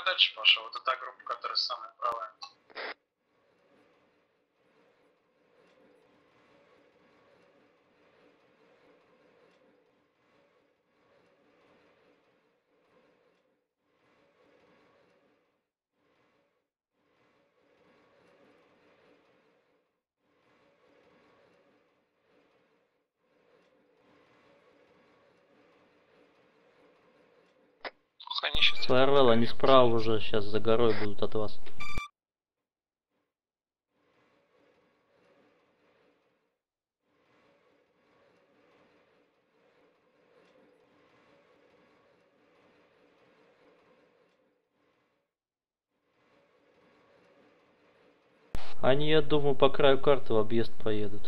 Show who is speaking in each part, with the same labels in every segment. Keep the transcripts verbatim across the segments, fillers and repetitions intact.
Speaker 1: я дальше пошел. Это та группа, которая самая правая.
Speaker 2: ФРЛ, они справа уже сейчас за горой будут от вас. Они, я думаю, по краю карты в объезд поедут.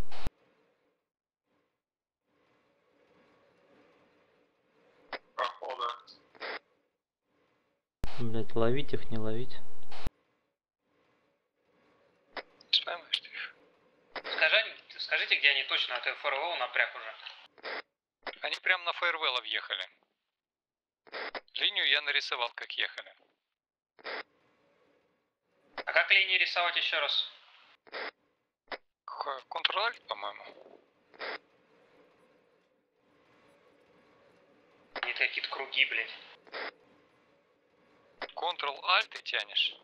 Speaker 1: Походу.
Speaker 2: Блять, ловить их, не ловить.
Speaker 3: Поймаешь ты их. Скажи, скажите, где они точно, это ФРЛ напряг уже.
Speaker 4: Они прямо на фаервелла въехали. Линию я нарисовал, как ехали.
Speaker 3: А как линии рисовать еще раз?
Speaker 4: Контрол-альт, по-моему.
Speaker 3: Нет, какие-то круги, блядь.
Speaker 4: Контрол-альт ты тянешь.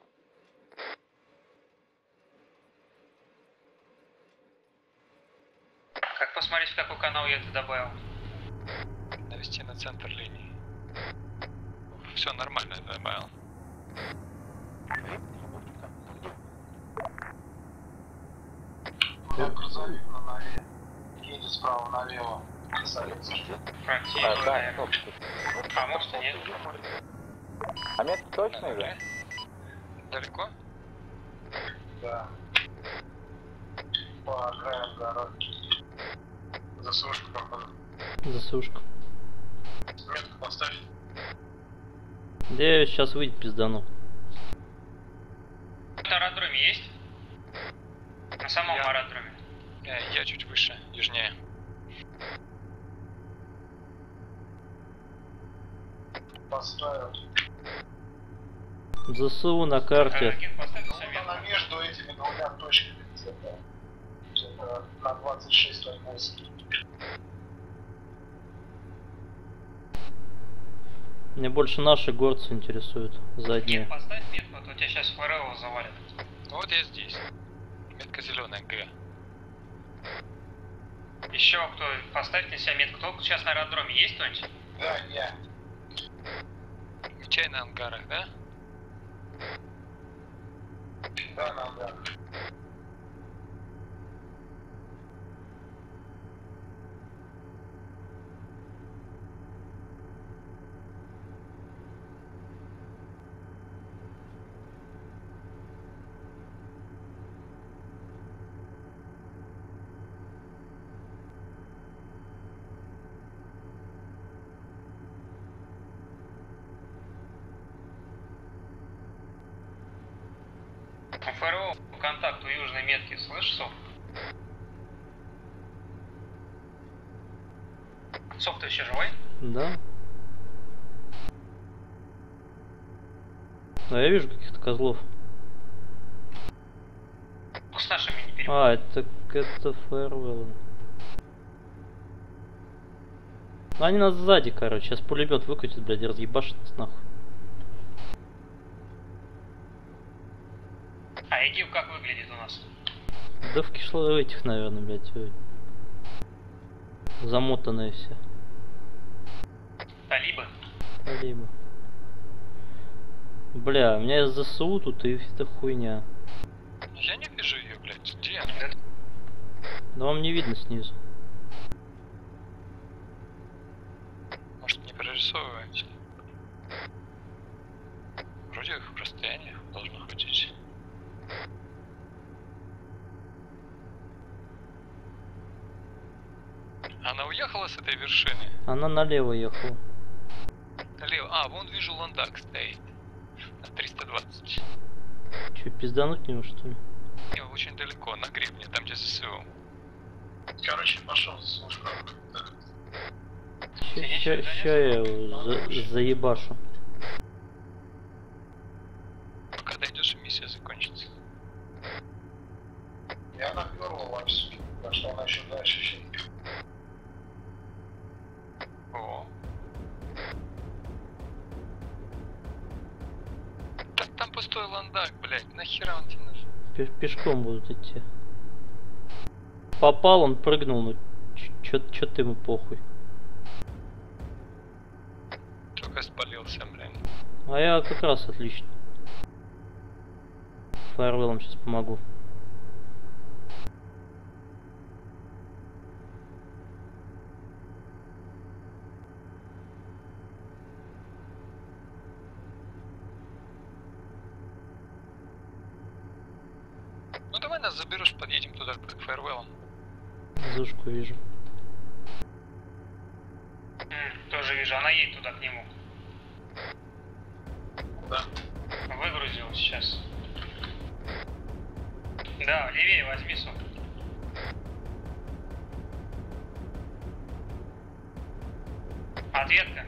Speaker 3: Как посмотреть, в какой канал я это добавил?
Speaker 4: Навести на центр линии. Все нормально добавил.
Speaker 1: Я грузовик на норе. Едет справа налево.
Speaker 3: Противно,
Speaker 5: А, да,
Speaker 3: наверное. А может и нет?
Speaker 5: А метка точно же?
Speaker 4: Далеко?
Speaker 1: Да. По окраям горы. Засушка, походу.
Speaker 2: Засушка.
Speaker 1: Метку поставь.
Speaker 2: Да я сейчас выйдет пиздану.
Speaker 3: На аэродроме есть? На самом
Speaker 4: Я...
Speaker 3: аэродроме.
Speaker 4: Я, я чуть выше, южнее.
Speaker 1: Поставил.
Speaker 2: ЗСУ на карте.
Speaker 3: Ракет поставь
Speaker 1: Ну,
Speaker 3: себе.
Speaker 1: вот она между этими двумя точками где-то. Где-то на двадцать шесть восемь.
Speaker 2: Мне больше наши горцы интересуют. Задние.
Speaker 3: Нет, поставь метку, а то тебя сейчас ФРЛ завалит.
Speaker 4: Вот я здесь. Метка зеленая, Г.
Speaker 3: Еще кто, поставь на себя метку. Кто сейчас на аэродроме есть кто-нибудь?
Speaker 1: Да, я.
Speaker 4: Чай на ангарах, да?
Speaker 1: Да, надо.
Speaker 3: ФРО по контакту южной метки, слышь, Сок? Сок, ты еще живой?
Speaker 2: Да. А я вижу каких-то козлов.
Speaker 3: С нашими не перепутал.
Speaker 2: А, это это фаервелл. Ну они нас сзади, короче. Сейчас пулемет выкатит, блядь, и разъебашит нас нахуй.
Speaker 3: А ИГИЛ как выглядит у нас?
Speaker 2: Да в кишло этих, наверное, блядь. ой. Замотанные все.
Speaker 3: Талибы?
Speaker 2: Талибы. Бля, у меня есть ЗСУ тут и это хуйня.
Speaker 4: Я не вижу ее, блядь. Где?
Speaker 2: Да вам не видно снизу.
Speaker 4: Может, не прорисовываете? Вроде в расстоянии должно хватить. Она уехала с этой вершины?
Speaker 2: Она налево ехала.
Speaker 4: Налево. А, вон вижу ландак стоит. На триста двадцать.
Speaker 2: Че, пиздануть него, что ли?
Speaker 4: Не, очень далеко, на гребне, там где ЗСУ.
Speaker 1: Короче, пошел слушка.
Speaker 2: Ща, ща, ща я его за, заебашу.
Speaker 4: пустой ландак, блядь, нахера он тебе нужен?
Speaker 2: Пеш- Пешком будут идти. Попал, он прыгнул, ну чё, чё ты ему похуй.
Speaker 4: Только спалился, блядь.
Speaker 2: А я как раз отлично. Фаервелом сейчас помогу.
Speaker 4: Ну давай нас заберешь, подъедем туда к фаервеллам.
Speaker 2: Зушку вижу.
Speaker 3: М, тоже вижу, она едет туда к нему.
Speaker 1: Да.
Speaker 3: Выгрузил сейчас. Да, левее возьми, сука. Ответка.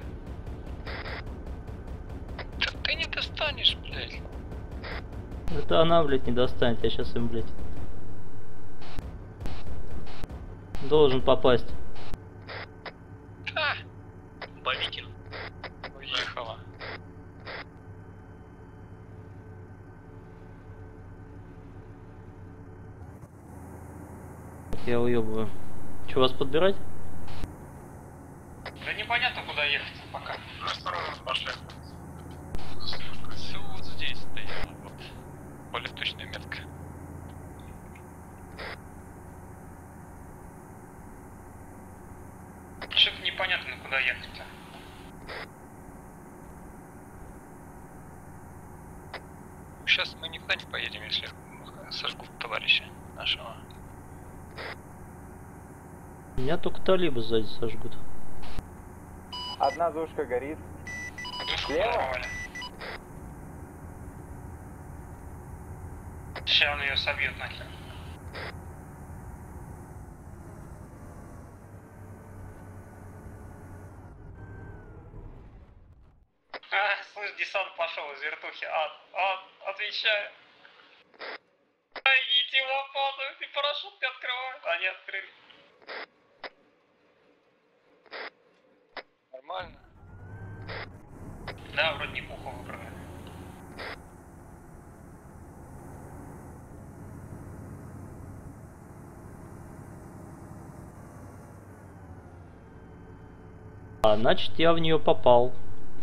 Speaker 4: Да ты не достанешь, блядь.
Speaker 2: Это она, блядь, не достанет, я сейчас им, блядь. Должен попасть.
Speaker 4: Да. Бабикин. Уехала.
Speaker 2: Я уебываю. Че, вас подбирать?
Speaker 3: Да непонятно, куда ехать пока.
Speaker 1: Осторожно, пошли.
Speaker 4: Все вот здесь стояло, вот. Более точная метка.
Speaker 3: Что-то непонятно, куда ехать-то.
Speaker 4: Сейчас мы никуда не поедем, если сожгут товарища нашего.
Speaker 2: Меня только талибы сзади сожгут.
Speaker 5: Одна зушка горит. Слева?
Speaker 3: Сейчас он ее собьет нахер. А, слышь, десант пошел из вертухи. А, а, отвечаю. Ай, иди в опаду, ты парашют не открывают. Они открыли.
Speaker 4: Нормально.
Speaker 3: Да, вроде неплохо выбрано.
Speaker 2: А, значит, я в нее попал.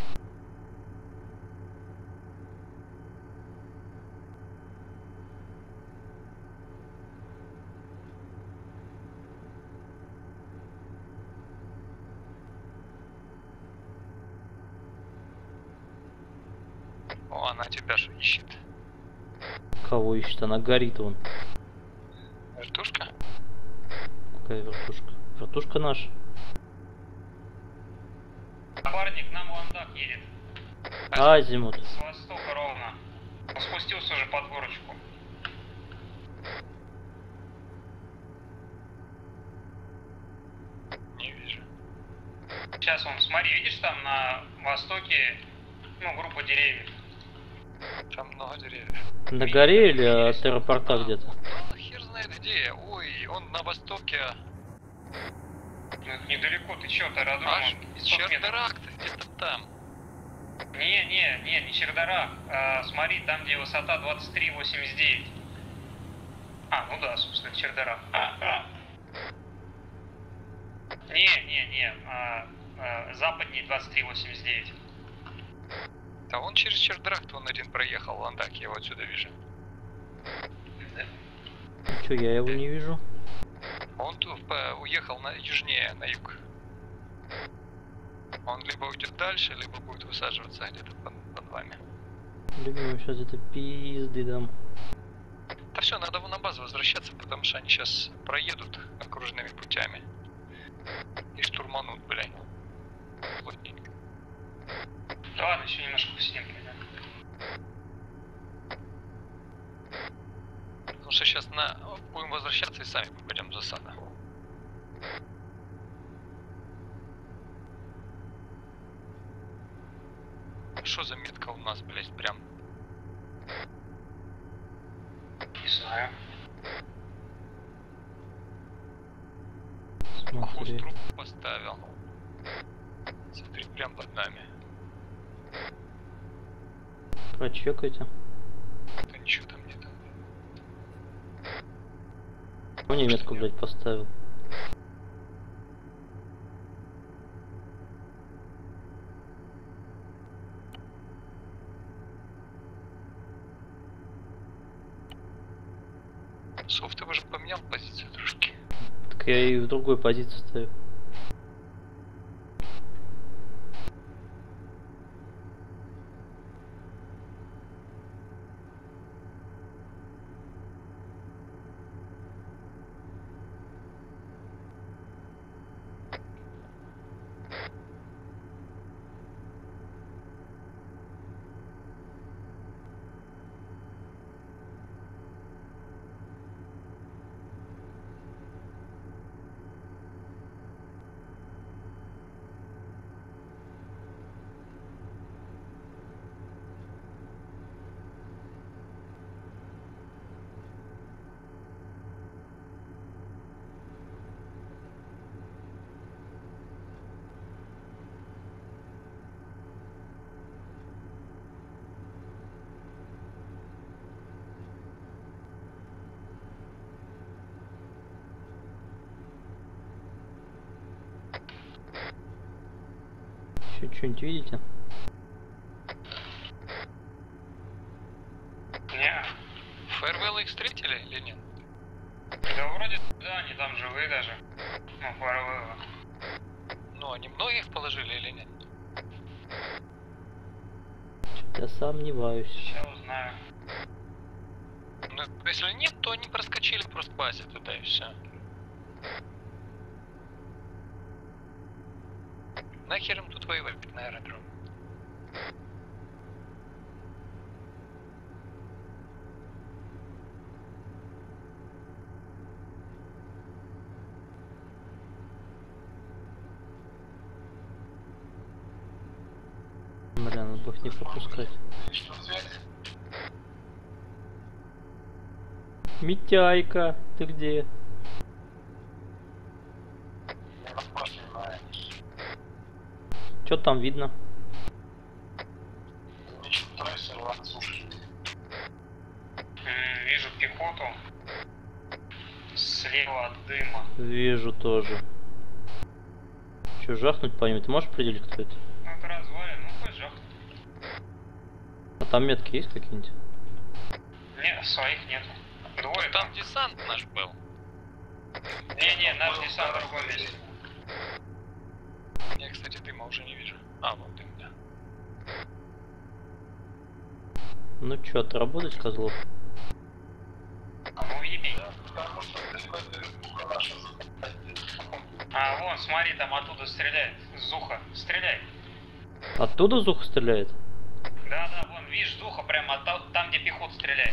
Speaker 4: О, она тебя же ищет.
Speaker 2: Кого ищет? Она горит вон.
Speaker 4: Вертушка?
Speaker 2: Какая вертушка? Вертушка наша.
Speaker 3: Напарник, нам ландак едет.
Speaker 2: Азимут.
Speaker 3: С востока ровно. Он спустился уже под горочку.
Speaker 4: Не вижу.
Speaker 3: Сейчас он, смотри, видишь там на востоке, ну, группа деревьев.
Speaker 4: Там много деревьев.
Speaker 2: На горе или от аэропорта
Speaker 4: А,
Speaker 2: где-то?
Speaker 4: ну, хер знает где. Ой, он на востоке.
Speaker 3: Ну, это недалеко, ты чё, ты аэродром,
Speaker 4: Аж
Speaker 3: он пятьсот метров.
Speaker 4: Чердарак-то где-то там.
Speaker 3: Не, не, не, не Чердарак. А, смотри, там, где высота двадцать три восемьдесят девять. А, ну да, собственно, это Чердарак. Не, не, не, а, а, западнее двадцать три восемьдесят девять.
Speaker 4: Да он через Чердрак-то он один проехал, ландак, я его отсюда вижу.
Speaker 2: Че, я его не вижу?
Speaker 4: Он тут по- уехал на южнее, на юг. Он либо уйдет дальше, либо будет высаживаться где-то под, под вами.
Speaker 2: Любимый, сейчас где-то пизды дам.
Speaker 4: Да все, надо на базу возвращаться, потому что они сейчас проедут окружными путями. И штурманут, блядь. Плотненько.
Speaker 3: Да ладно, еще немножко посидим, да.
Speaker 4: Потому что сейчас на... будем возвращаться и сами попадем в засаду. Что за метка у нас, блядь, прям?
Speaker 3: Не знаю.
Speaker 4: Хвост
Speaker 2: Смотри.
Speaker 4: труп поставил. Смотри, прям под нами.
Speaker 2: Прочекайте.
Speaker 4: Чё там где-то?
Speaker 2: Мне метку, блядь, поставил.
Speaker 4: Софт, ты уже поменял позицию трошки.
Speaker 2: Так я и в другой позиции стою. Еще что-нибудь видите?
Speaker 3: Не.
Speaker 4: Фэрвелл их встретили или нет?
Speaker 3: Да вроде да, они там живые даже. Ну, фарвелла.
Speaker 4: Ну, они многих положили или нет?
Speaker 2: Я сомневаюсь.
Speaker 3: Сейчас узнаю.
Speaker 4: Ну, если нет, то они проскочили просто к базе туда и все. Нахер им тут воевать на аэродром?
Speaker 2: Бля, надо бы их не пропускать. Митяйка, ты где? Что там видно?
Speaker 3: М, Вижу пехоту. Слева от дыма.
Speaker 2: Вижу тоже. Че, жахнуть по ним? Ты можешь определить, кто это?
Speaker 3: Ну, это развалин, ну хоть жахнуть.
Speaker 2: А там метки есть какие-нибудь?
Speaker 3: Не, своих нет. Двое
Speaker 4: Там десант наш был.
Speaker 3: Не-не, наш десант в другом месте.
Speaker 4: Я, кстати, дыма уже не вижу. А, вот дым, да.
Speaker 2: Ну чё, отработать, козлов?
Speaker 3: Ну, еби. А, вон, смотри, там оттуда стреляет. Зуха, стреляй.
Speaker 2: Оттуда Зуха стреляет?
Speaker 3: Да-да, вон, видишь, Зуха прямо от- там, где пехота стреляет.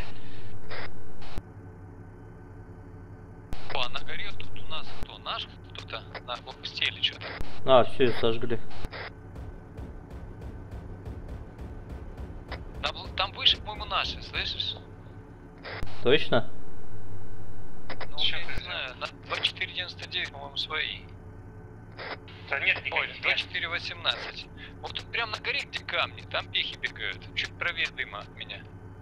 Speaker 4: О, а на горе тут у нас кто? Наш кто-то? На блокпосте или что-то?
Speaker 2: А, все, сожгли.
Speaker 4: Там, там выше, по-моему, наши, слышишь?
Speaker 2: Точно?
Speaker 4: Ну,
Speaker 3: Чё
Speaker 4: я
Speaker 3: ты
Speaker 4: не знаю, на двадцать четыре девяносто девять, по-моему, свои.
Speaker 3: Да нет
Speaker 4: Ой,
Speaker 3: никаких.
Speaker 4: двадцать четыре восемнадцать. Вот тут прям на горе, где камни, там пехи бегают. Чуть правее дыма от меня.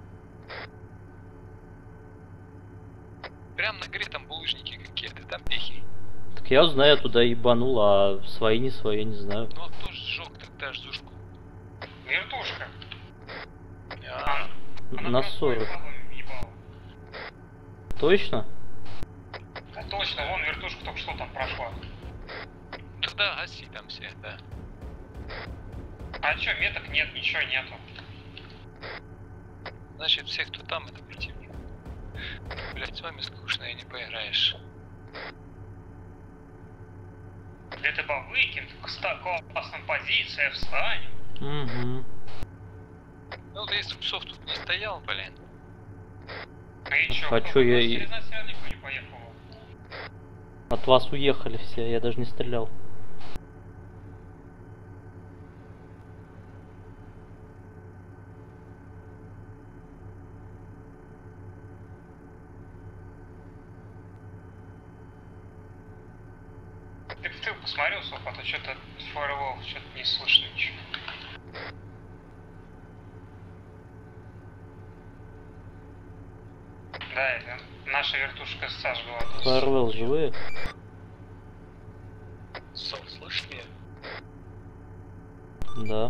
Speaker 4: Прям на горе там булыжники какие-то, там пехи.
Speaker 2: Так я знаю, я туда ебанул, а свои не свои, я не знаю.
Speaker 4: Ну а кто ж сжег тогда ждушку?
Speaker 3: Вертушка.
Speaker 4: А,
Speaker 3: Она
Speaker 2: На
Speaker 3: прям
Speaker 2: сорок.
Speaker 3: своим бабам ебала.
Speaker 2: Точно?
Speaker 3: Да точно, вон вертушка только что там прошла.
Speaker 4: тогда гаси там все, да.
Speaker 3: А чё, меток нет, ничего нету.
Speaker 4: Значит, все, кто там, это противник. Блять, с вами скучно и не поиграешь.
Speaker 3: ДТБ выкинь, к классным позициям, встань.
Speaker 2: Угу.
Speaker 4: Ну, да если бы софт тут не стоял, блин.
Speaker 3: Ну и чё,
Speaker 2: А
Speaker 3: кто
Speaker 2: чё, я
Speaker 3: нас
Speaker 2: и-
Speaker 3: стрелять всё равно никто не поехал.
Speaker 2: От вас уехали все, я даже не стрелял.
Speaker 3: Ты в тыл посмотрел, Соф, а то что-то фаервол, что-то не слышно ничего. Да, это наша вертушка сожгла.
Speaker 2: Фаервелл живые?
Speaker 6: Сов, слышишь меня?
Speaker 2: Да.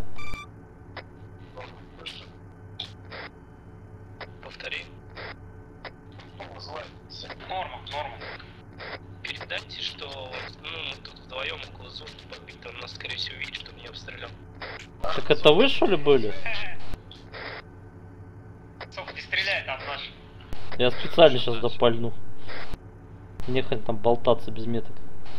Speaker 6: Повтори.
Speaker 3: Норма, норма.
Speaker 6: Передайте, что ну, мы тут вдвоем около зоны побиты, он нас, скорее всего, видит, что меня обстрелял.
Speaker 2: Так это вы что ли были?
Speaker 3: Сов не стреляет, там наш.
Speaker 2: Я специально сейчас допальну. Нехать там болтаться без меток.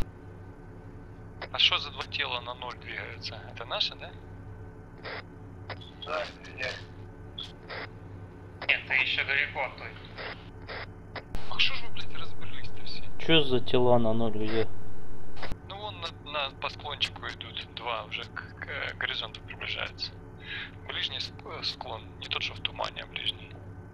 Speaker 4: А что за два тела на ноль двигаются? Это наши, да?
Speaker 1: Да, я.
Speaker 3: Нет, ты еще далеко от той.
Speaker 4: А что ж вы, блядь, разбылись-то все?
Speaker 2: Чё за тела на ноль где?
Speaker 4: Ну вон на, на, по склончику идут, два уже к, к горизонту приближаются. Ближний ск- склон, не тот, что в тумане, а ближний.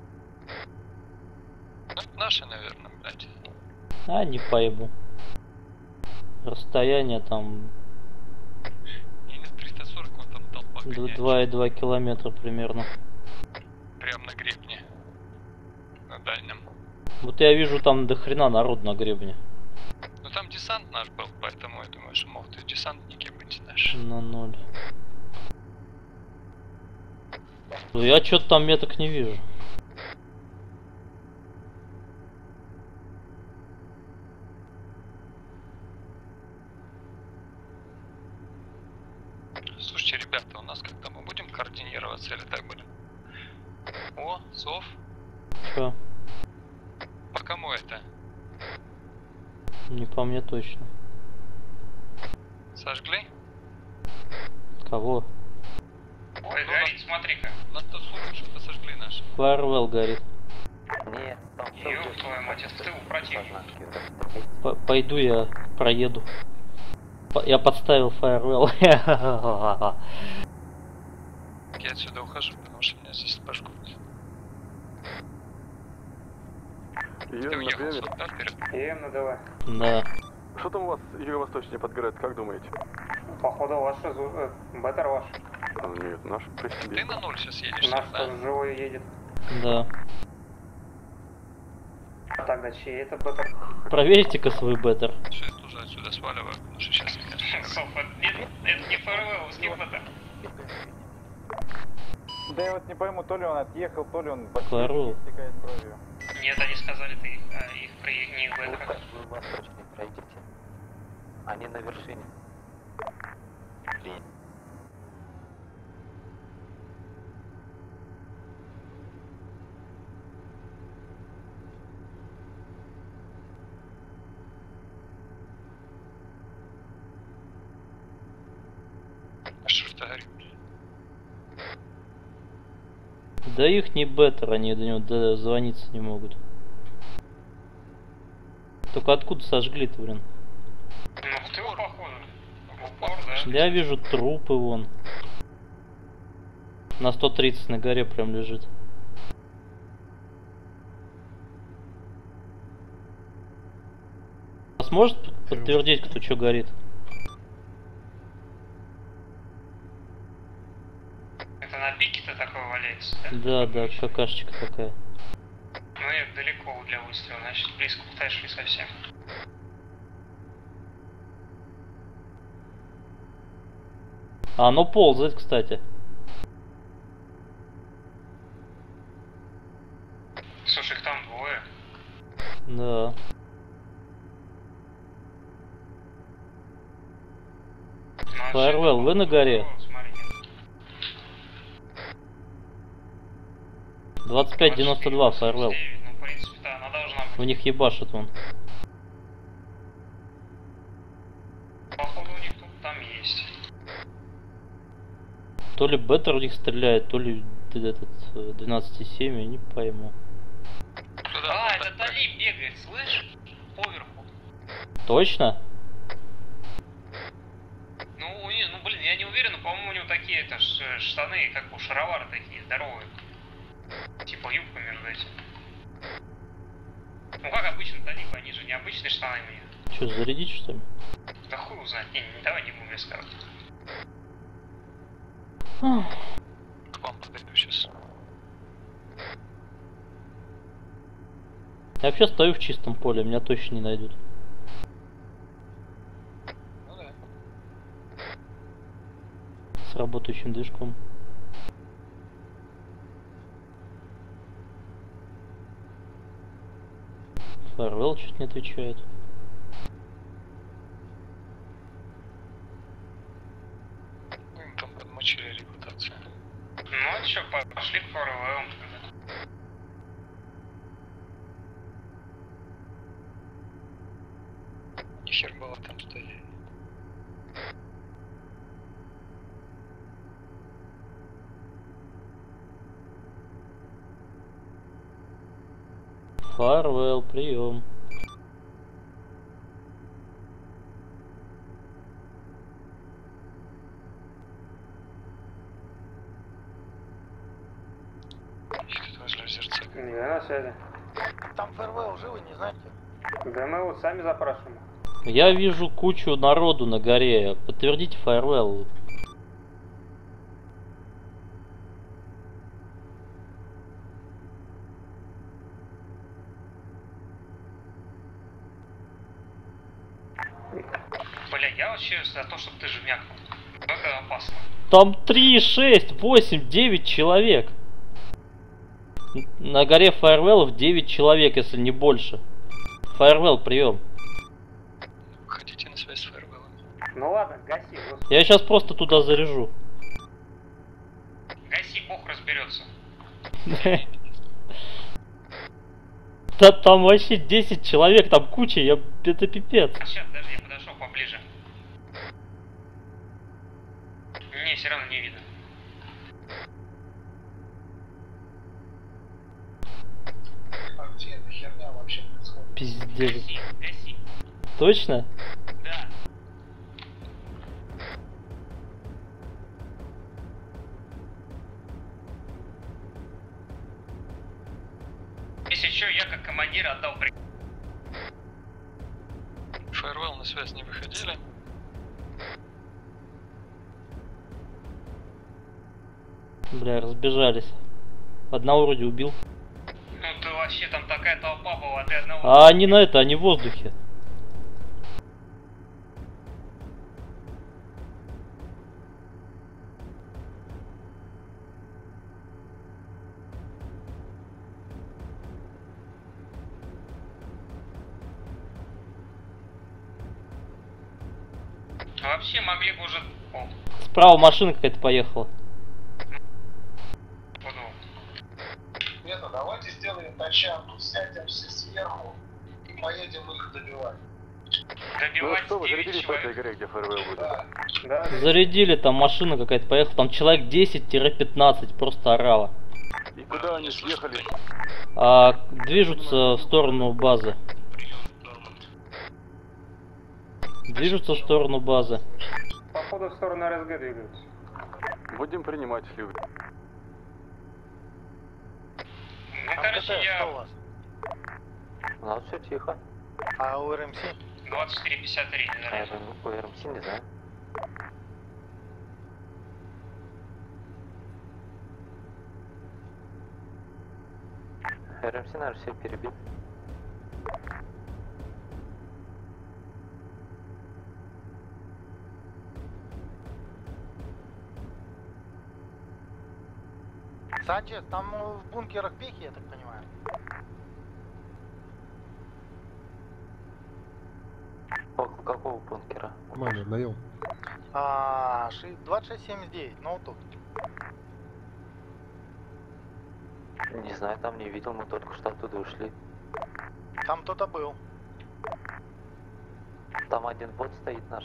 Speaker 4: Ну, это наши, наверное, блядь.
Speaker 2: А, не пойму. Расстояние там
Speaker 4: И на триста сорок вон там толпа гоняет.
Speaker 2: два и два километра примерно.
Speaker 4: Прям на гребне. На дальнем.
Speaker 2: Вот я вижу там до хрена народ на гребне.
Speaker 4: Ну там десант наш был, поэтому я думаю, что могут и десантники быть наши.
Speaker 2: На ноль. Ну, я что-то там меток не вижу.
Speaker 4: Слушайте, ребята, у нас как-то мы будем координироваться или так будем? О, Сов,
Speaker 2: Чё?
Speaker 4: по кому это?
Speaker 2: Не по мне точно.
Speaker 4: Сожгли?
Speaker 2: Кого?
Speaker 3: Ой, горит, смотри-ка.
Speaker 4: У нас тут слухают, что-то сожгли наши.
Speaker 2: Фаервелл горит.
Speaker 5: Нет, там
Speaker 3: Ёб твою мать, это ты у противника.
Speaker 2: П- Пойду я проеду. П- Я подставил фаервелл.
Speaker 4: Я отсюда ухожу, потому что меня здесь пожгут. Ты
Speaker 7: Иен,
Speaker 4: уехал,
Speaker 7: например,
Speaker 4: Сов, да, вперед?
Speaker 3: Ем, ну давай.
Speaker 2: Да.
Speaker 7: что там у вас юго-восточнее подгорает, как думаете?
Speaker 3: Походу ваша, э, беттер ваш.
Speaker 7: А, нет, наш при
Speaker 4: Ты
Speaker 7: себе.
Speaker 4: на ноль сейчас едешь,
Speaker 3: Наш
Speaker 4: да?
Speaker 3: тоже живой едет.
Speaker 2: Да.
Speaker 3: А тогда чей это беттер?
Speaker 2: Проверьте-ка свой беттер.
Speaker 4: Все, я тоже отсюда сваливаю, потому что сейчас меня...
Speaker 3: Соф, это, это не ФРВ, беттер.
Speaker 5: Да я вот не пойму, то ли он отъехал, то ли он
Speaker 2: Фаервелл.
Speaker 5: истекает кровью.
Speaker 3: Нет, они сказали, ты их, а, их при не их беттер.
Speaker 6: Вы восточнее пройдите. Они на вершине. Блин.
Speaker 4: А что ж ты говоришь?
Speaker 2: Да их не беттер, они до него дозвониться не могут. Только откуда сожгли-то, блин?
Speaker 3: Ну, в тыл, походу. В упор, да?
Speaker 2: Я вижу трупы вон. На сто тридцать на горе прям лежит. А сможет подтвердить, кто что горит?
Speaker 3: Это на пике-то такой валяется, да?
Speaker 2: Да, да, какашечка такая.
Speaker 3: Ну, это далеко для выстрела, значит, близко подошли совсем.
Speaker 2: А оно ползает, кстати.
Speaker 3: Слушай, их там двое.
Speaker 2: Да.
Speaker 3: Значит,
Speaker 2: Фаервелл, вы на горе?
Speaker 3: вот, смотри.
Speaker 2: двадцать пять девяносто два, Фаервелл.
Speaker 3: Ну, в принципе, да, она должна быть.
Speaker 2: В них ебашит вон.
Speaker 3: Походу, у них тут там есть.
Speaker 2: То ли беттер в них стреляет, то ли этот двенадцать семь, я не пойму.
Speaker 3: А, это Талиб бегает, слышь? Поверху.
Speaker 2: Точно?
Speaker 3: Ну, у не- ну, блин, я не уверен, но, по-моему, у него такие это ш- штаны, как у шаровары такие, здоровые. Типа юбка между этим. Ну, как обычно Талибы, они же необычные штаны у них.
Speaker 2: Че, зарядить что ли?
Speaker 3: Да хуй узнать. Не, не, давай не будем рисковать.
Speaker 4: К вам подойду сейчас.
Speaker 2: Я вообще стою в чистом поле, меня точно не найдут.
Speaker 4: Ну да.
Speaker 2: С работающим движком. Фарвелл чуть не отвечает.
Speaker 4: Мы им там подмочили репутацию.
Speaker 3: Ну чё, пошли к Фарвеллу.
Speaker 4: Нихер было там стоять.
Speaker 2: Фарвелл, прием.
Speaker 4: Их тут возле озерца.
Speaker 8: Я на связи.
Speaker 9: Там Фэрвелл живы, не знаете?
Speaker 8: Да мы его сами запрашиваем.
Speaker 2: Я вижу кучу народу на горе. Подтвердите Фарвелл.
Speaker 3: Бля, я вообще за то, чтобы ты жмякнул. Это опасно.
Speaker 2: Там три, шесть, восемь, девять человек. На горе Фаервеллов девять человек, если не больше. Фаервелл, прием.
Speaker 4: Хотите на связь с Фаервеллом?
Speaker 8: Ну ладно, гаси. Господи.
Speaker 2: Я сейчас просто туда заряжу.
Speaker 3: Гаси, бог разберется.
Speaker 2: Да там вообще десять человек, там куча, я... это пипец.
Speaker 3: Сейчас, подожди, я подошел поближе. Не, все равно не видно.
Speaker 1: А где эта херня вообще происходит?
Speaker 2: Пиздец.
Speaker 3: Гаси, гаси.
Speaker 2: Точно?
Speaker 3: Да. Если что, я как командир отдал приказ.
Speaker 4: Фаервелл на связь не выходили.
Speaker 2: Бля, разбежались. Одного вроде убил.
Speaker 3: Ну ты вообще там такая толпа была, ты одного...
Speaker 2: А они на это, они в воздухе.
Speaker 3: Вообще могли бы уже... О,
Speaker 2: Справа машина какая-то поехала.
Speaker 3: подумал.
Speaker 1: Нет, ну давайте сделаем тачанку, сядем все сверху и поедем их добивать.
Speaker 7: Ну
Speaker 3: Добивать
Speaker 7: что, вы
Speaker 3: девять
Speaker 7: зарядились по этой
Speaker 3: человек.
Speaker 7: горе, где Фаервелл будет?
Speaker 1: Да.
Speaker 8: Да,
Speaker 2: Зарядили, там машина какая-то поехала. Там человек десять-пятнадцать просто орало.
Speaker 7: И куда они съехали?
Speaker 2: А, движутся в сторону базы. Движутся в сторону базы.
Speaker 8: походу в сторону эр эс гэ двигаются.
Speaker 7: Будем принимать люди.
Speaker 3: Ну, короче,
Speaker 9: Что у
Speaker 3: я
Speaker 9: вас?
Speaker 5: У нас все тихо.
Speaker 9: А у эр эм си?
Speaker 3: двадцать четыре пятьдесят три, не
Speaker 5: А
Speaker 3: знаю.
Speaker 5: это у эр эм си не знаю. эр эм си, наверное, все перебит.
Speaker 9: Санчес, там э, в бункерах пехи, я так понимаю.
Speaker 5: Около какого бункера?
Speaker 10: Нормально, наем.
Speaker 9: А, двадцать шесть семьдесят девять, ну вот тут.
Speaker 5: Не знаю, там не видел, мы только что оттуда ушли.
Speaker 9: Там кто-то был.
Speaker 5: Там один бот стоит наш.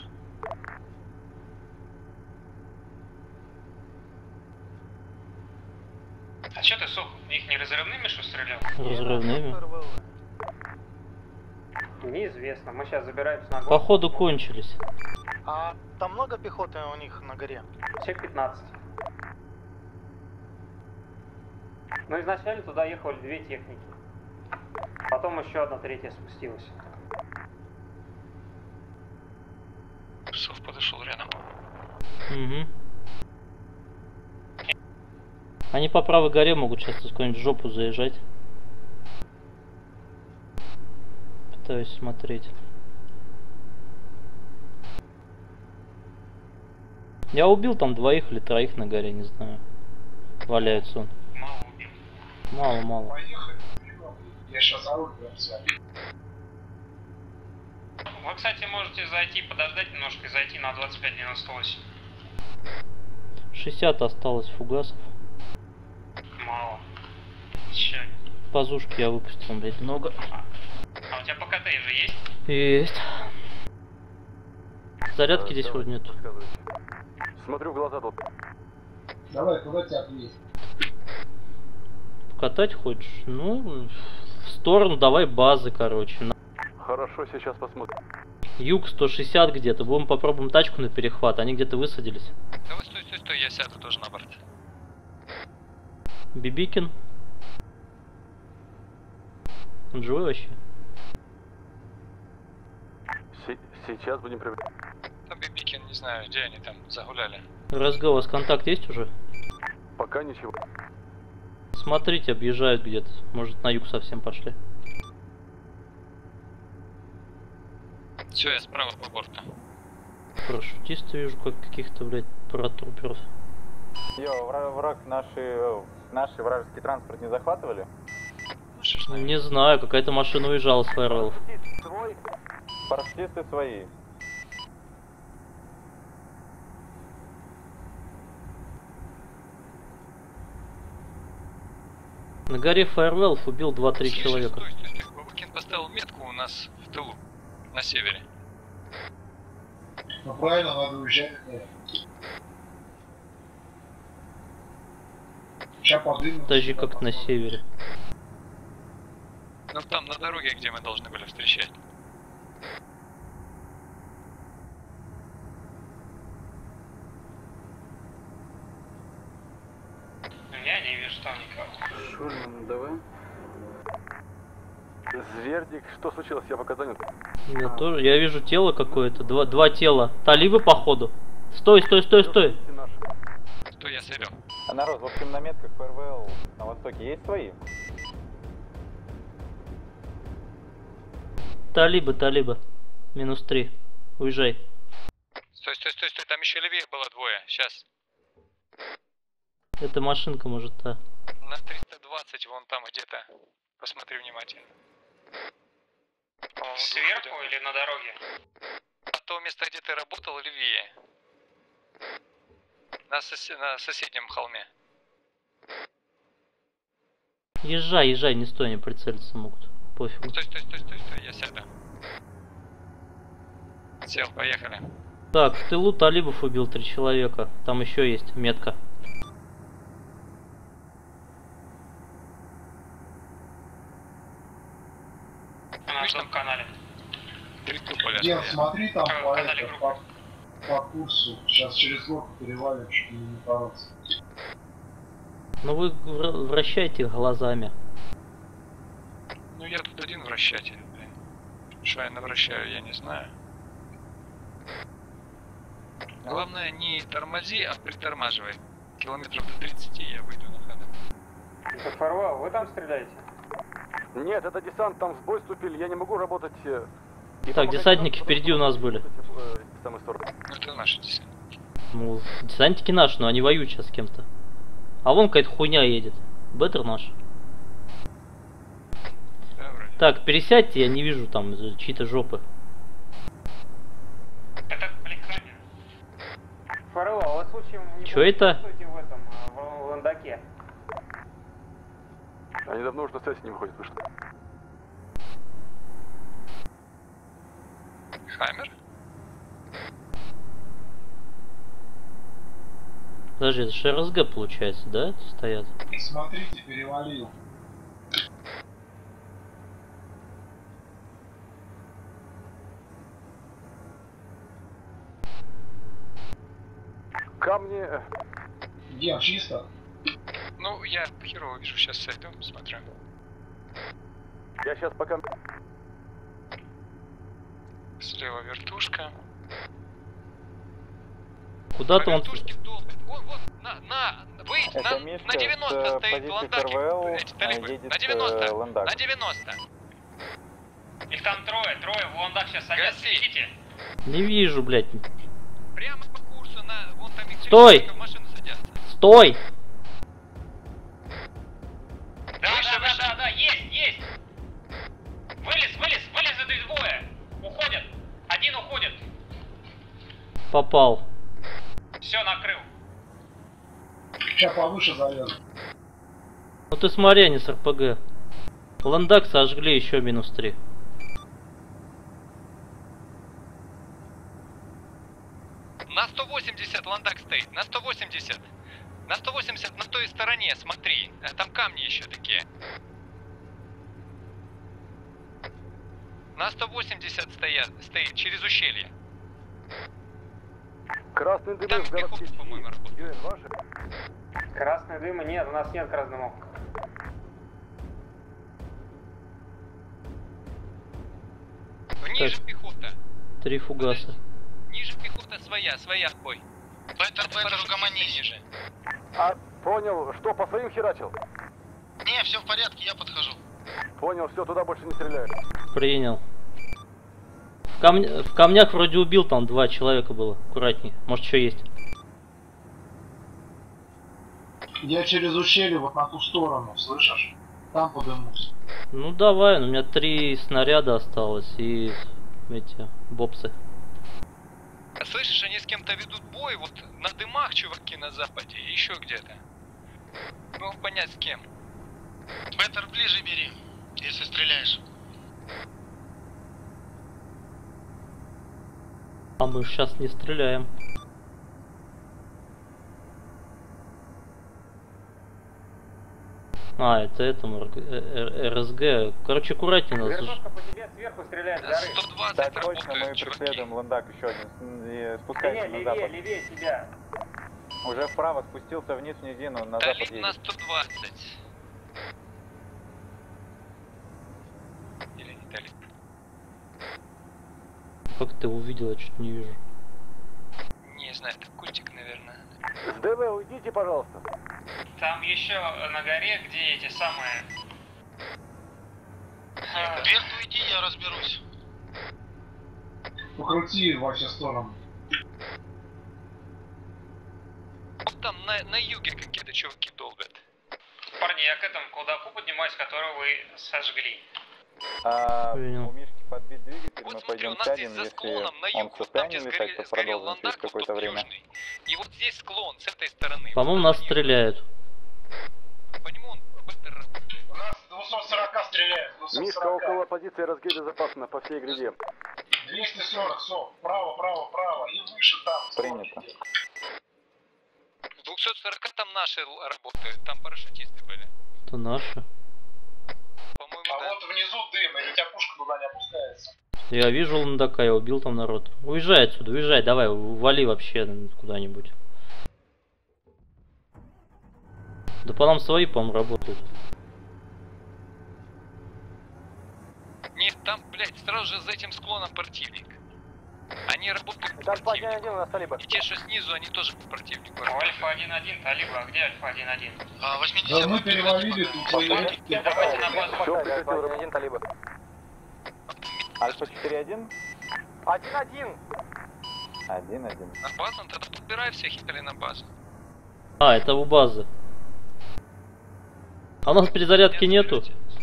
Speaker 3: А чё ты, Сух, их не разрывными что стрелял?
Speaker 2: Разрывными.
Speaker 8: Неизвестно, мы сейчас забираемся на гору.
Speaker 2: Походу кончились.
Speaker 9: А там много пехоты у них на горе?
Speaker 8: Все пятнадцать. Ну изначально туда ехали две техники. Потом еще одна третья спустилась.
Speaker 4: Сов подошел рядом.
Speaker 2: Угу. Они по правой горе могут сейчас в какую-нибудь жопу заезжать. Пытаюсь смотреть. Я убил там двоих или троих на горе, не знаю. Валяется он.
Speaker 3: Мало убил.
Speaker 2: Мало, мало.
Speaker 1: Поехали. Я сейчас за руль прям взял.
Speaker 3: Вы, кстати, можете зайти, подождать немножко и зайти на двадцать пять девяносто восемь.
Speaker 2: шестьдесят осталось фугасов.
Speaker 3: Мало. Еще.
Speaker 2: Пазушки я выпустил, блядь, много.
Speaker 3: А у тебя ПКТ же есть?
Speaker 2: Есть. Зарядки
Speaker 7: Э,
Speaker 2: здесь
Speaker 7: давай,
Speaker 2: вроде нет.
Speaker 7: подсказывайте. Смотрю в глаза тут.
Speaker 1: Давай, куда тебя отвезти?
Speaker 2: Катать хочешь? Ну, в сторону давай базы, короче. На
Speaker 7: Хорошо, сейчас посмотрим.
Speaker 2: юг сто шестьдесят где-то. Будем попробуем тачку на перехват. Они где-то высадились.
Speaker 4: Давай, стой, стой, стой, я сяду тоже на борт.
Speaker 2: Бибикин. Он живой вообще?
Speaker 7: Се- сейчас будем проверять.
Speaker 4: Там Бибикин, не знаю, где они там загуляли.
Speaker 2: Разго, у вас контакт есть уже?
Speaker 7: Пока ничего.
Speaker 2: Смотрите, объезжают где-то. Может, на юг совсем пошли.
Speaker 4: Все, я справа по борту.
Speaker 2: Парашютисты вижу, как каких-то, блядь, паратруперов.
Speaker 10: Йо, враг, враг наши, э, наши вражеский транспорт не захватывали?
Speaker 2: Не знаю, какая-то машина уезжала с фаерволов.
Speaker 10: Свой? Парашютисты свои.
Speaker 2: На горе фаервелов убил два-три
Speaker 4: Слышишь,
Speaker 2: человека.
Speaker 4: Стой, стой, стой. Бабакин поставил метку у нас в тылу, на севере.
Speaker 1: Ну правильно, надо уезжать. Сейчас подвину.
Speaker 2: Даже как на севере.
Speaker 4: Ну там на дороге, где мы должны были встречать.
Speaker 3: Я не вижу там никого.
Speaker 7: Шульман, давай. Звердик, что случилось? Я пока занят.
Speaker 2: Я тоже. Я вижу тело какое-то. Два, два тела. Талибы, походу. Стой, стой, стой, стой.
Speaker 4: Стой, я сырем.
Speaker 10: А народ, в общем, на метках ФРВЛ на востоке есть свои?
Speaker 2: Талибы, талибы. Минус три. Уезжай.
Speaker 4: Стой, стой, стой, стой, там еще левее было двое. Сейчас.
Speaker 2: Это машинка, может, та.
Speaker 4: На триста двадцать вон там где-то. Посмотри внимательно. По-моему,
Speaker 3: Сверху
Speaker 4: двух идет.
Speaker 3: или на дороге?
Speaker 4: От того места, где ты работал, левее. На, сос... на соседнем холме.
Speaker 2: Езжай, езжай, не стой, они прицелиться могут. Пофигу.
Speaker 4: Стой, стой, стой, стой, стой, я сяду. Сел, поехали.
Speaker 2: Так, в тылу талибов убил три человека. Там еще есть метка.
Speaker 3: На нашем канале.
Speaker 4: Три туполя
Speaker 1: Ген,
Speaker 4: стоят.
Speaker 1: смотри там
Speaker 3: А,
Speaker 1: по,
Speaker 3: канале
Speaker 1: это,
Speaker 3: группы.
Speaker 1: по, по курсу. Сейчас через горку перевалим, чтобы не бороться.
Speaker 2: Ну вы вра- вращайте их глазами.
Speaker 4: Ну я тут один вращатель, блин. Что я навращаю, я не знаю. Главное, не тормози, а притормаживай. Километров до тридцати я выйду на ходу.
Speaker 8: Это ФРВЛ, вы там стреляете?
Speaker 7: Нет, это десант, там в бой вступили, я не могу работать. э, и
Speaker 2: Так,
Speaker 7: помогать
Speaker 2: десантники
Speaker 7: нам,
Speaker 2: впереди у нас были.
Speaker 7: э, с самой стороны.
Speaker 4: Ну это наши десанты.
Speaker 2: Ну, десантники наши, но они воюют сейчас с кем-то. А вон какая-то хуйня едет. Беттер наш.
Speaker 4: Да, вроде.
Speaker 2: Так, пересядьте, я не вижу там чьи-то жопы.
Speaker 3: Это кликание.
Speaker 8: ФРВЛ, а вы случаем не
Speaker 2: Чё это?
Speaker 8: присутствуете в этом, а, в Ландаке?
Speaker 7: Они давно уже на связь не выходят, вы что?
Speaker 4: Хаммер?
Speaker 2: Подожди, это же РСГ получается, да? Стоят.
Speaker 1: Смотрите, перевалил.
Speaker 7: Камни. э,
Speaker 1: Ген, чисто?
Speaker 4: Ну, я херово вижу, сейчас сойду, смотрю.
Speaker 7: Я сейчас пока.
Speaker 4: Слева вертушка.
Speaker 2: Куда-то
Speaker 4: По
Speaker 2: он...
Speaker 4: вертушке долбит. Вот, вот, на, на, выйдь,
Speaker 10: Это
Speaker 4: на,
Speaker 10: Мишка
Speaker 4: на девяносто
Speaker 10: с
Speaker 4: стоит
Speaker 10: позиции
Speaker 4: ландаки.
Speaker 10: ФРВЛ
Speaker 4: Эти талибы.
Speaker 10: едет
Speaker 4: На девяносто,
Speaker 10: э, Ландак.
Speaker 4: на девяносто.
Speaker 3: Их там трое, трое, вон так сейчас садятся,
Speaker 4: Гаси.
Speaker 3: видите?
Speaker 2: Не вижу, блядь.
Speaker 4: Прямо по курсу на... Вон там их
Speaker 2: Стой!
Speaker 4: в машину садятся.
Speaker 2: Стой!
Speaker 3: Да,
Speaker 4: Выше,
Speaker 3: да,
Speaker 4: выше.
Speaker 3: да, да, да, есть, есть! Вылез, вылез, вылез из двое! Уходят! Один уходит!
Speaker 2: Попал.
Speaker 3: Все, накрыл.
Speaker 1: Сейчас повыше залезу.
Speaker 2: Ну ты смотри, они с РПГ. Ландак сожгли, еще минус три.
Speaker 4: На сто восемьдесят ландак стоит, на сто восемьдесят. На сто восемьдесят на той стороне, смотри. Э, Там камни еще такие. На сто восемьдесят стоят, стоит через ущелье.
Speaker 7: Красный дым
Speaker 4: Там
Speaker 7: в городке.
Speaker 4: пехота, по-моему, работает.
Speaker 7: Юрий, ваши?
Speaker 8: Красный дыма нет, у нас нет красного.
Speaker 4: Ниже пехота.
Speaker 2: Три фугаса.
Speaker 4: Ниже пехота своя, своя бой.
Speaker 6: Петер, Петер, угомонись.
Speaker 4: Ниже.
Speaker 7: А, понял, что, по своим херачил?
Speaker 6: Не, все в порядке, я подхожу.
Speaker 7: Понял, все, туда больше не стреляют.
Speaker 2: Принял. В, камня... в камнях вроде убил, там два человека было. Аккуратней. Может еще есть.
Speaker 1: Я через ущелье вот на ту сторону, слышишь? Там подымусь.
Speaker 2: Ну давай, у меня три снаряда осталось и эти бобсы.
Speaker 4: А слышишь, они с кем-то ведут бой, вот на дымах чуваки на западе, и еще где-то. Не могу понять с кем.
Speaker 6: Петер, ближе бери, если стреляешь.
Speaker 2: А мы сейчас не стреляем. А, это этому РСГ. Короче, аккуратнее нас.
Speaker 8: Вертушка по тебе сверху стреляет с горы.
Speaker 4: сто двадцать
Speaker 10: Так точно, мы
Speaker 4: работают, чуваки.
Speaker 10: преследуем ландак еще один. И
Speaker 8: Левее,
Speaker 10: спускается на
Speaker 8: левее,
Speaker 10: запад.
Speaker 8: левее себя.
Speaker 10: Уже вправо спустился вниз в низину, на запад
Speaker 4: Талиб на
Speaker 10: едет.
Speaker 4: сто двадцать. Или не Талиб?
Speaker 2: Как ты увидел, я что-то не вижу.
Speaker 4: Не знаю, это культик, наверное.
Speaker 7: С ДВ уйдите, пожалуйста.
Speaker 3: Там еще на горе, где эти самые... А,
Speaker 6: Вверх уйди, я разберусь.
Speaker 1: Покрути во все стороны.
Speaker 4: Вот там на, на юге какие-то чуваки долбят.
Speaker 3: Парни, я к этому колдаку поднимаюсь, которого вы сожгли.
Speaker 10: А,
Speaker 2: Понял.
Speaker 10: у Мишки подбит двигатель,
Speaker 4: Вот
Speaker 10: мы
Speaker 4: смотри, у
Speaker 10: пойдем
Speaker 4: нас здесь
Speaker 10: сядем,
Speaker 4: за
Speaker 10: если
Speaker 4: склоном на
Speaker 10: он
Speaker 4: юг,
Speaker 10: в
Speaker 4: вот там,
Speaker 10: состоянии
Speaker 4: где
Speaker 10: летать,
Speaker 4: сгорел,
Speaker 10: то
Speaker 4: сгорел
Speaker 10: продолжим через
Speaker 4: ландак, вот
Speaker 10: какое-то
Speaker 4: тут
Speaker 10: время.
Speaker 4: южный. И вот здесь склон с этой стороны.
Speaker 2: По-моему,
Speaker 4: вот
Speaker 2: нас
Speaker 4: по нему.
Speaker 2: стреляют.
Speaker 4: По нему он Петер работает.
Speaker 1: У нас двести сорок стреляют. двести
Speaker 7: Мишка,
Speaker 1: сорок.
Speaker 7: около позиции РСГ безопасно по всей гряде.
Speaker 1: двести сорок, сов. Право, право, право. И выше там.
Speaker 10: Принято.
Speaker 4: В двухсот сорока там наши л- работают, там парашютисты были.
Speaker 2: Это наши.
Speaker 4: По-моему,
Speaker 1: А
Speaker 4: да.
Speaker 1: вот внизу дым, или у тебя пушка туда не опускается.
Speaker 2: Я вижу ландака, я убил там народ. Уезжай отсюда, уезжай, давай, вали вообще куда-нибудь. Да по нам свои, по-моему, работают.
Speaker 4: Нет, там, блядь, сразу же за этим склоном противник. Они работают по
Speaker 7: Там один
Speaker 4: противнику.
Speaker 7: один у нас талиба.
Speaker 4: И те, что снизу, они тоже по противнику
Speaker 3: У
Speaker 4: работают.
Speaker 3: Альфа один один, Талиба, а где Альфа один один?
Speaker 6: А, восьмидесятый.
Speaker 1: Да мы перевалили тут свои.
Speaker 3: Давайте на базу.
Speaker 7: Все, прекратил работу. Один талиба.
Speaker 10: Альфа четыре один?
Speaker 7: Один один.
Speaker 10: один один.
Speaker 4: На базу? Тогда подбирай всех или на базу.
Speaker 2: А, это у базы. А у нас перезарядки нету.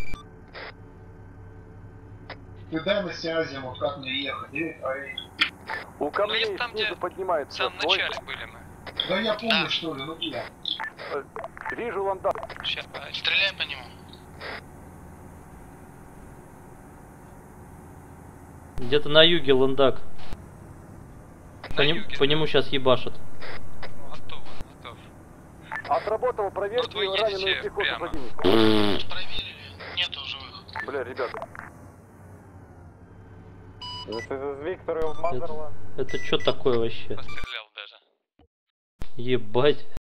Speaker 1: Ты дай на связи, вот как мне ехать. Эй, эй.
Speaker 7: У камней
Speaker 4: Ну, там,
Speaker 7: снизу
Speaker 4: где В
Speaker 7: поднимается.
Speaker 4: самом
Speaker 7: Твой-
Speaker 4: начале были мы.
Speaker 1: Да я помню, что ли, ну где?
Speaker 7: э, Вижу ландак.
Speaker 4: Сейчас, подожди.
Speaker 6: Стреляй по нему.
Speaker 2: Где-то на юге ландак. По,
Speaker 4: На
Speaker 2: нем-
Speaker 4: юге.
Speaker 2: по нему сейчас ебашат.
Speaker 4: Ну, готов, готов.
Speaker 7: Отработал,
Speaker 4: Ну,
Speaker 7: проверьте
Speaker 4: вы
Speaker 7: раненую
Speaker 4: едете
Speaker 7: пехоту
Speaker 4: прямо.
Speaker 7: противника.
Speaker 6: Проверили, нету живых.
Speaker 7: Бля, ребят.
Speaker 10: Виктор и Мазерла.
Speaker 2: Это что такое вообще?
Speaker 4: Пострелял даже.
Speaker 2: Ебать.